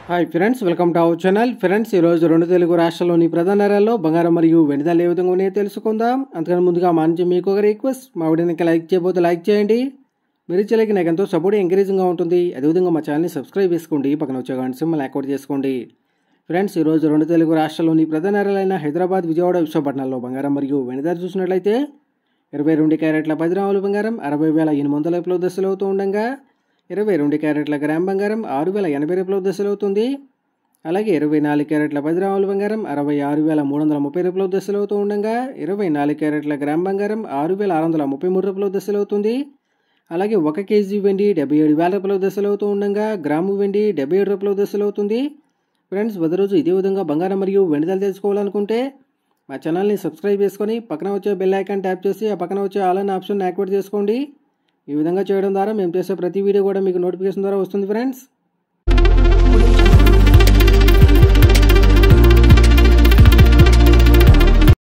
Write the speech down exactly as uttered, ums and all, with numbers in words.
Hi friends, welcome to our channel. Friends, ఈరోజు రెండు తెలుగు రాష్ట్రాల్లోని ప్రధాన నగరాల్లో బంగారం మరియు వెండి ధరలు ఏ విధంగా ఉన్నాయో తెలుసుకుందాం. అంతకన్నా ముందుగా మా నుంచి మీకు ఒక రిక్వెస్ట్, మా వీడియోకి లైక్ చేయబోతే లైక్ చేయండి. మీరు ఇచ్చేలకి నాకు ఎంతో సపోర్ట్ ఎంకరేజింగ్గా ఉంటుంది. అదేవిధంగా మా ఛానల్ని సబ్స్క్రైబ్ చేసుకోండి, పక్కన వచ్చే గంట సింబల్ యాక్టివేట్ చేసుకోండి. ఫ్రెండ్స్, ఈరోజు రెండు తెలుగు రాష్ట్రాల్లోని ప్రధాన నగరాలైన హైదరాబాద్, విజయవాడ, విశాఖపట్నంలో బంగారం మరియు వెండి ధర చూసినట్లయితే ఇరవై రెండు క్యారెట్ల పది గ్రాముల బంగారం అరవై వేల ఎనిమిది వందల రూపాయల దశలు అవుతూ ఉండగా ఇరవై రెండు క్యారెట్ల గ్రామ్ బంగారం ఆరు వేల ఎనభై రూపాయల దశలు అవుతుంది. అలాగే ఇరవై నాలుగు క్యారెట్ల పది గ్రాముల బంగారం అరవై ఆరు వేల మూడు వందల ముప్పై రూపాయల దశలు అవుతూ ఉండగా ఇరవై నాలుగు క్యారెట్ల గ్రామ్ బంగారం ఆరు వేల ఆరు వందల ముప్పై మూడు రూపాయల దశలు అవుతుంది. అలాగే ఒక కేజీ వెండి డెబ్బై ఏడు వేల రూపాయల దశలు అవుతూ ఉండగా గ్రాము వెండి డెబ్బై ఏడు రూపాయల దశలు అవుతుంది. ఫ్రెండ్స్, వద రోజు ఇదే విధంగా బంగారం మరియు వెండి ధరలు తెలుసుకోవాలనుకుంటే మా ఛానల్ని సబ్స్క్రైబ్ చేసుకొని పక్కన వచ్చే బెల్ ఐకాన్ ట్యాప్ చేసి ఆ పక్కన వచ్చే ఆల్ అనే ఆప్షన్ యాక్టివేట్ చేసుకోండి. ఈ విధంగా చేయడం ద్వారా మేము చేసే ప్రతి వీడియో కూడా మీకు నోటిఫికేషన్ ద్వారా వస్తుంది. ఫ్రెండ్స్,